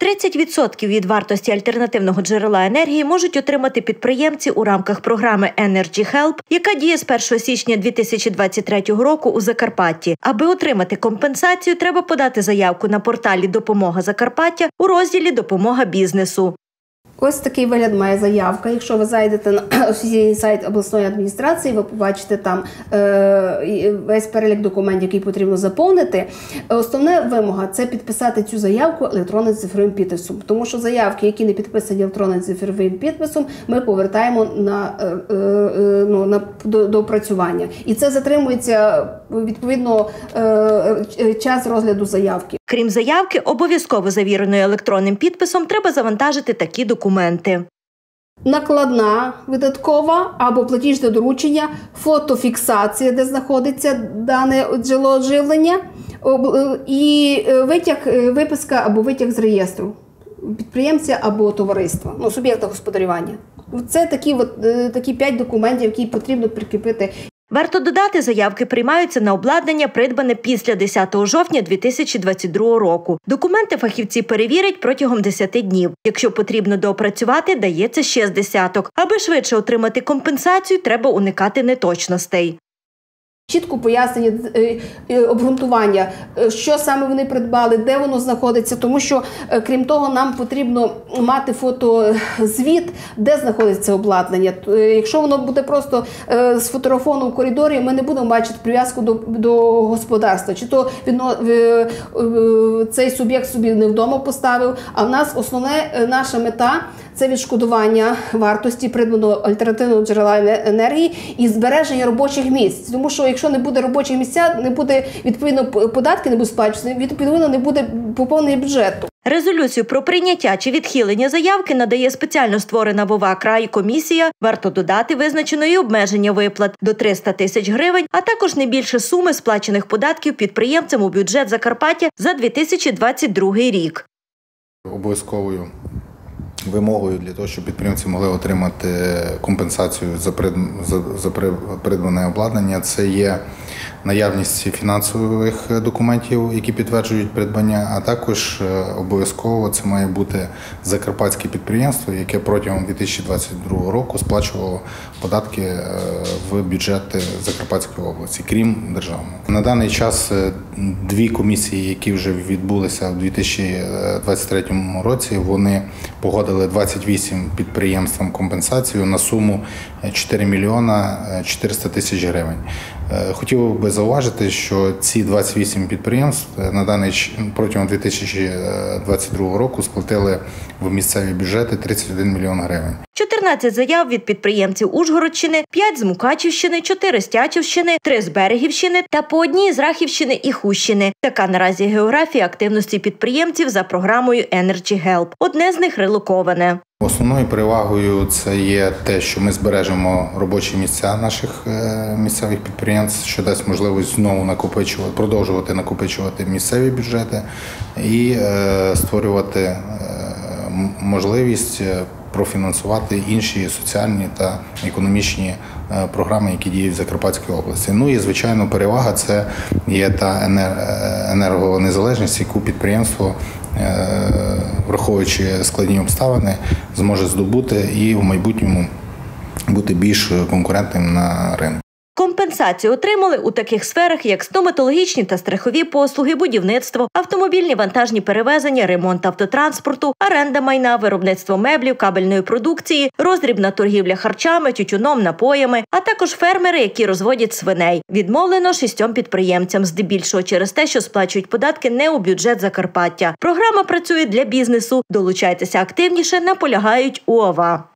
30% від вартості альтернативного джерела енергії можуть отримати підприємці у рамках програми Energy Help, яка діє з 1 січня 2023 року у Закарпатті. Аби отримати компенсацію, треба подати заявку на порталі «Допомога Закарпаття» у розділі «Допомога бізнесу». Ось такий вигляд має заявка. Якщо ви зайдете на офіційний сайт обласної адміністрації, ви побачите там весь перелік документів, який потрібно заповнити. Основна вимога – це підписати цю заявку електронним цифровим підписом. Тому що заявки, які не підписані електронним цифровим підписом, ми повертаємо на доопрацювання. І це затримується, відповідно, час розгляду заявки. Крім заявки, обов'язково завіреної електронним підписом треба завантажити такі документи. Накладна видаткова або платіжне доручення, фотофіксація, де знаходиться дане джерело живлення, і виписка або витяг з реєстру підприємця або товариства, суб'єкта господарювання. Це такі 5 документів, які потрібно прикріпити. Варто додати, заявки приймаються на обладнання, придбане після 10 жовтня 2022 року. Документи фахівці перевірять протягом 10 днів. Якщо потрібно доопрацювати, дається ще з десяток. Аби швидше отримати компенсацію, треба уникати неточностей. Чітко пояснення, обґрунтування, що саме вони придбали, де воно знаходиться, тому що, крім того, нам потрібно мати фотозвіт, де знаходиться обладнання. Якщо воно буде просто сфотографовано в коридорі, ми не будемо бачити прив'язку до господарства. Чи то цей суб'єкт собі не вдома поставив, а в нас наша мета – це відшкодування вартості придбаного альтернативного джерела енергії і збереження робочих місць. Тому що якщо не буде робочих місця, не буде, відповідно, податки не будуть сплачені, відповідно, не буде поповнення бюджету. Резолюцію про прийняття чи відхилення заявки надає спеціально створена в ОВА «Край» комісія. Варто додати визначено і обмеження виплат до 300 тисяч гривень, а також не більше суми сплачених податків підприємцям у бюджет Закарпаття за 2022 рік. Обов'язковою вимогою для того, щоб підприємці могли отримати компенсацію за придбане обладнання, це є наявність фінансових документів, які підтверджують придбання, а також обов'язково це має бути закарпатське підприємство, яке протягом 2022 року сплачувало податки в бюджети Закарпатської області, крім державного. На даний час 2 комісії, які вже відбулися в 2023 році, вони погодили 28 підприємствам компенсацію на суму 4 мільйона 400 тисяч гривень. Хотів би зауважити, що ці 28 підприємств протягом 2022 року сплатили в місцеві бюджети 31 мільйон гривень. 14 заяв від підприємців Ужгородщини, 5 з Мукачівщини, 4 з Тячівщини, 3 з Берегівщини та по 1 з Рахівщини і Хустщини. Така наразі географія активності підприємців за програмою Energy Help. Одне з них релоковане. Основною перевагою це є те, що ми збережемо робочі місця наших місцевих підприємств, що дасть можливість знову продовжувати накопичувати місцеві бюджети і створювати можливість профінансувати інші соціальні та економічні програми, які діють в Закарпатській області. Ну і, звичайно, перевага – це є та енергонезалежність, яку підприємство, враховуючи складні обставини, зможе здобути і в майбутньому бути більш конкурентним на ринку. Компенсацію отримали у таких сферах, як стоматологічні та страхові послуги, будівництво, автомобільні вантажні перевезення, ремонт автотранспорту, оренда майна, виробництво меблів, кабельної продукції, роздрібна торгівля харчами, тютюном, напоями, а також фермери, які розводять свиней. Відмовлено 6 підприємцям, здебільшого через те, що сплачують податки не у бюджет Закарпаття. Програма працює для бізнесу. Долучайтеся активніше, наполягають у ОВА.